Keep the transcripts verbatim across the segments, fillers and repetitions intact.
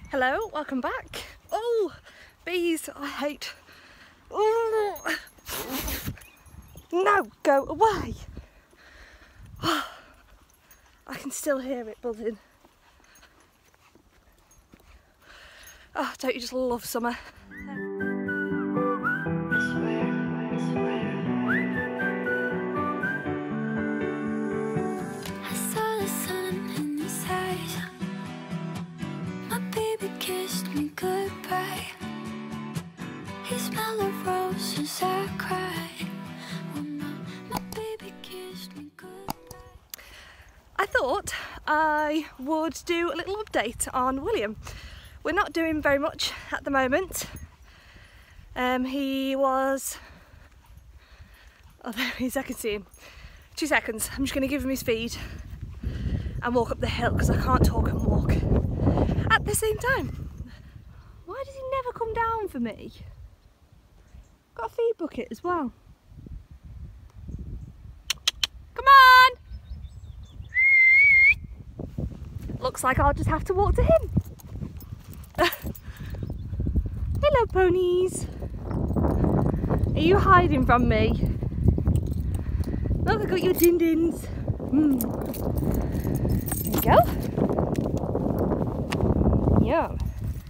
Hello, welcome back. Oh, bees, I hate. Oh. No, go away. Oh, I can still hear it buzzing. Oh, don't you just love summer? I thought I would do a little update on William. We're not doing very much at the moment. Um, he was, oh there he is, I can see him. Two seconds, I'm just going to give him his feed and walk up the hill because I can't talk and walk at the same time. Why does he never come down for me? Got a feed bucket as well. Come on! Looks like I'll just have to walk to him. Hello ponies. Are you hiding from me? Look, I got your din dins. Mm. There you go. Yum.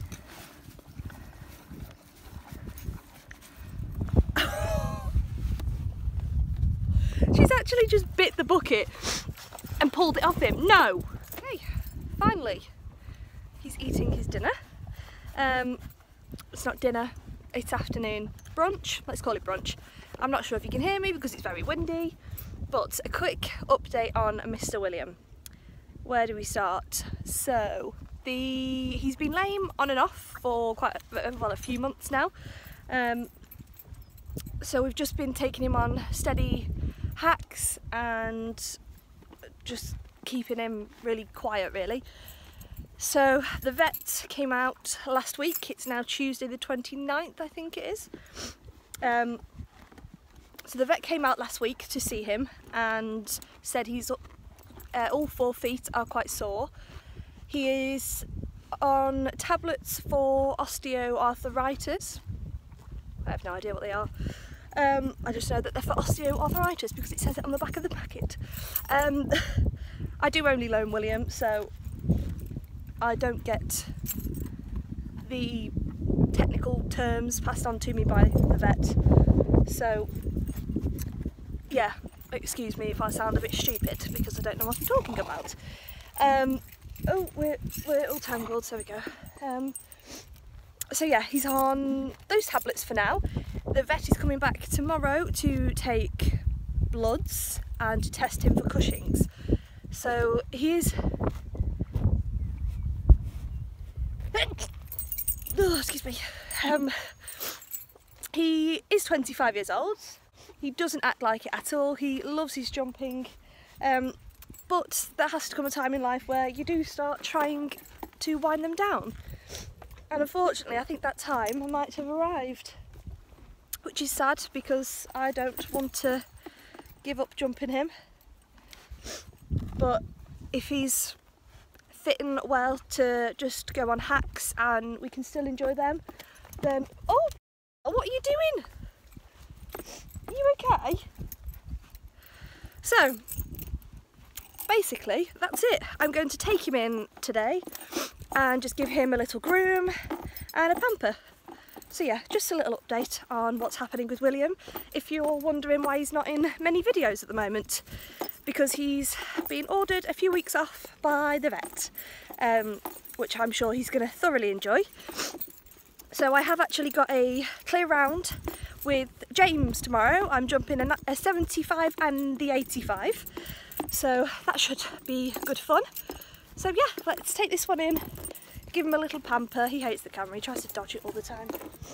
She's actually just bit the bucket and pulled it off him. No! Okay, finally, he's eating his dinner. Um, it's not dinner, it's afternoon brunch. Let's call it brunch. I'm not sure if you can hear me because it's very windy, but a quick update on Mister William. Where do we start? So, the he's been lame on and off for quite a, well, a few months now. Um, so we've just been taking him on steady hacks and just keeping him really quiet really. So the vet came out last week. It's now Tuesday the twenty-ninth, I think it is. Um, so the vet came out last week to see him and said he's uh, all four feet are quite sore. He is on tablets for osteoarthritis. I have no idea what they are. Um, I just know that they're for osteoarthritis because it says it on the back of the packet. Um, I do only loan William, so I don't get the technical terms passed on to me by the vet. So, yeah, excuse me if I sound a bit stupid because I don't know what I'm talking about. Um, oh, we're, we're all tangled, so we go. Um, so yeah, he's on those tablets for now. The vet is coming back tomorrow to take bloods and to test him for Cushing's. So he is... Oh, excuse me. Um, he is twenty-five years old. He doesn't act like it at all. He loves his jumping. Um, but there has to come a time in life where you do start trying to wind them down. And unfortunately, I think that time might have arrived. Which is sad because I don't want to give up jumping him. But if he's fitting well to just go on hacks and we can still enjoy them, then... Oh! What are you doing? Are you okay? So, basically, that's it. I'm going to take him in today and just give him a little groom and a pamper. So yeah, just a little update on what's happening with William. If you're wondering why he's not in many videos at the moment, because he's been ordered a few weeks off by the vet, um, which I'm sure he's going to thoroughly enjoy. So I have actually got a clear round with James tomorrow. I'm jumping a, a seventy-five and the eighty-five, so that should be good fun. So yeah, let's take this one in. Give him a little pamper. He hates the camera, he tries to dodge it all the time.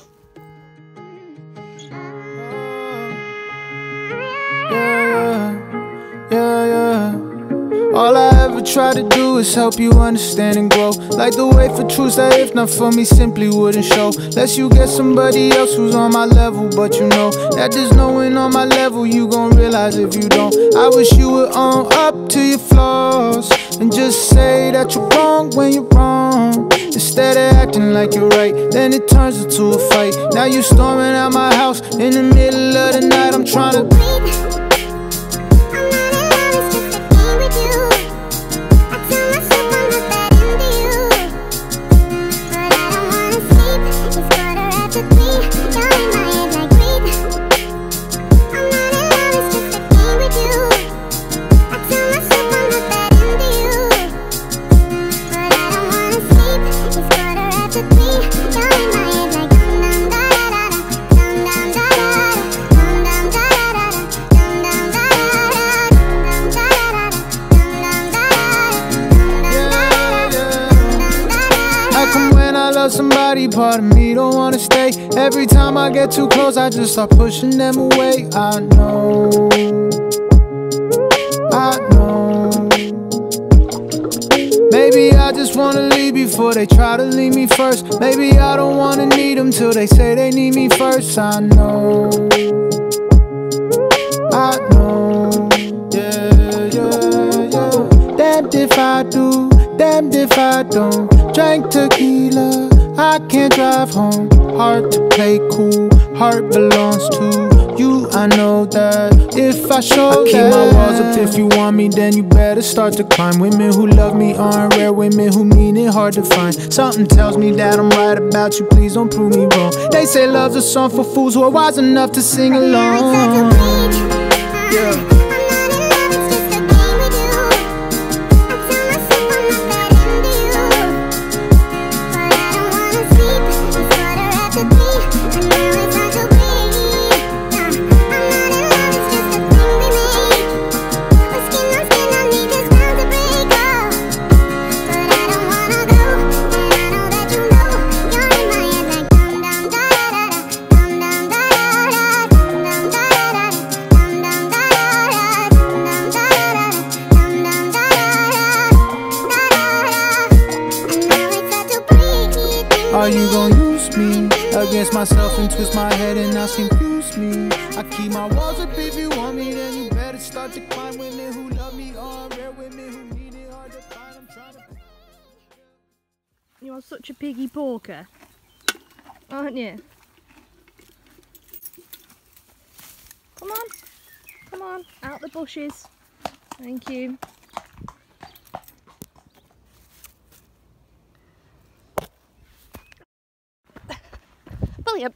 Yeah, yeah, yeah. All I ever try to do is help you understand and grow. Like the way for truths that if not for me simply wouldn't show. Lest you get somebody else who's on my level, but you know that there's no one on my level, you gon' realize if you don't. I wish you would own up to your flaws and just say that you're wrong when you're wrong, instead of acting like you're right, then it turns into a fight. Now you storming out my house in the middle of the night. I'm trying to breathe. Somebody, part of me don't wanna stay. Every time I get too close, I just start pushing them away. I know, I know. Maybe I just wanna leave before they try to leave me first. Maybe I don't wanna need them till they say they need me first. I know, I know, yeah, yeah, yeah. Damned if I do, damned if I don't. Drank tequila, I can't drive home. Hard to play cool, heart belongs to you. I know that if I show I keep that. My walls up. If you want me, then you better start to climb. Women who love me aren't rare, women who mean it hard to find. Something tells me that I'm right about you, please don't prove me wrong. They say love's a song for fools who are wise enough to sing along. Yeah. Are you gonna use me against myself and twist my head and now confuse me? I keep my walls up. If you want me, then you better start to climb. Women who love me are rare, women who need it hard to find. I'm trying to... You are such a piggy porker, aren't you? Come on, come on, out the bushes. Thank you. William!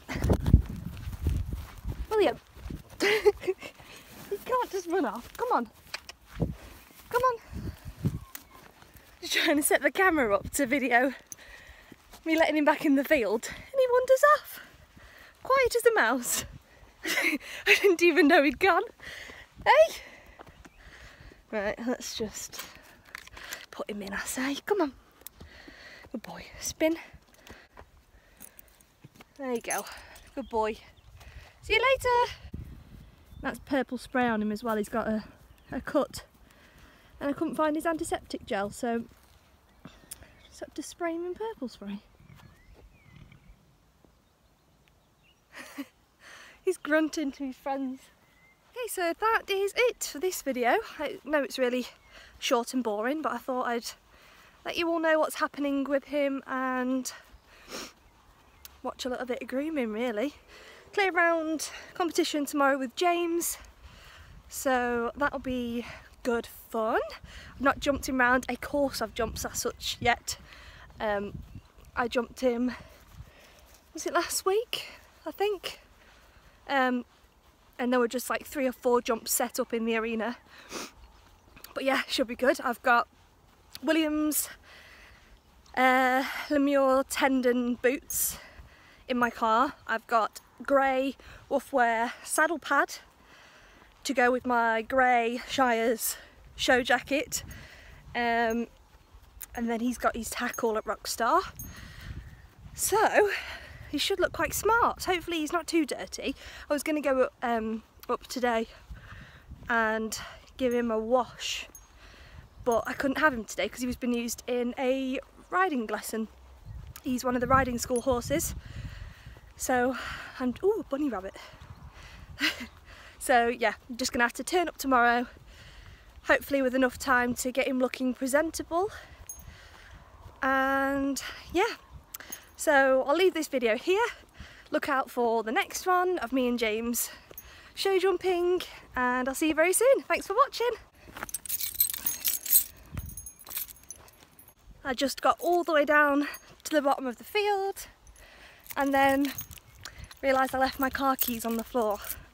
William! You can't just run off. Come on. Come on. Just trying to set the camera up to video me letting him back in the field and he wanders off. Quiet as a mouse. I didn't even know he'd gone. Hey! Right, let's just put him in, I say. Come on. Good boy. Spin. There you go. Good boy. See you later. That's purple spray on him as well. He's got a, a cut. And I couldn't find his antiseptic gel, so just had to spray him in purple spray. He's grunting to his friends. Okay, so that is it for this video. I know it's really short and boring, but I thought I'd let you all know what's happening with him and watch a little bit of grooming, really. Clear round competition tomorrow with James, so that'll be good fun. I've not jumped him round a course I've jumped as such yet. Um, I jumped him, was it last week, I think? Um, and there were just like three or four jumps set up in the arena. But yeah, should be good. I've got Williams uh, Lemure tendon boots in my car. I've got grey Wolfwear saddle pad to go with my grey Shires show jacket, um, and then he's got his tackle at Rockstar, so he should look quite smart. Hopefully he's not too dirty. I was going to go um, up today and give him a wash, but I couldn't have him today because he was being used in a riding lesson. He's one of the riding school horses. So, and ooh, bunny rabbit. So yeah, I'm just gonna have to turn up tomorrow, hopefully with enough time to get him looking presentable. And yeah, So I'll leave this video here. Look out for the next one of me and James show jumping, and I'll see you very soon. Thanks for watching. I just got all the way down to the bottom of the field and then realised I left my car keys on the floor.